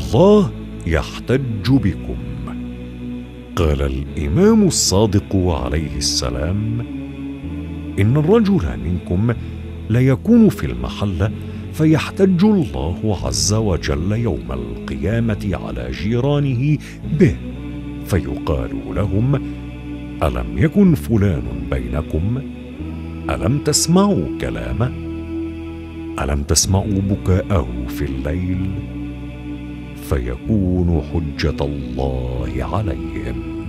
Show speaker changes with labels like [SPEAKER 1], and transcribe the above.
[SPEAKER 1] الله يحتج بكم. قال الإمام الصادق عليه السلام: إن الرجل منكم ليكون في المحلة فيحتج الله عز وجل يوم القيامة على جيرانه به، فيقال لهم: ألم يكن فلان بينكم؟ ألم تسمعوا كلامه؟ ألم تسمعوا بكاءه في الليل؟ فيكون حجة الله عليهم.